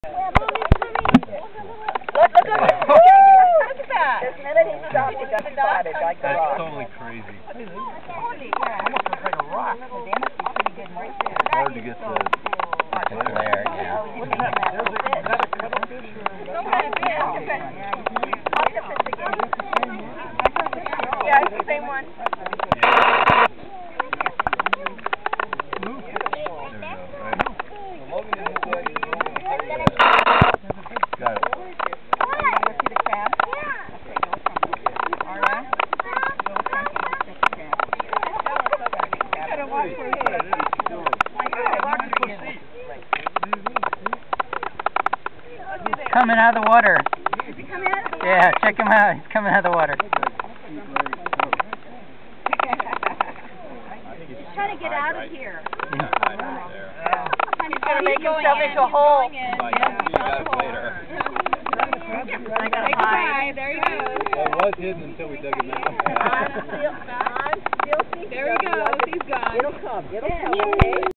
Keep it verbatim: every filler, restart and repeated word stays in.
Look, look, look, look, look at that. This minute he stopped, he got spotted like the rock. That's totally crazy. Holy crap. Almost looks like a rock. They must be pretty good right there. Hard to get the, the glare, yeah. Some kind of fish. Octopus again. Yeah, it's the same one. Got it. Coming out of the water. Is he coming out of the water? Yeah, check him out. He's coming out of the water. He's trying to get out of here. Yeah, right there. He's going to make himself into a hole. Like, see you guys later. Hi, there he goes. Well, it was hidden until we dug it out. There he goes. He's gone. It'll come. It'll come, okay?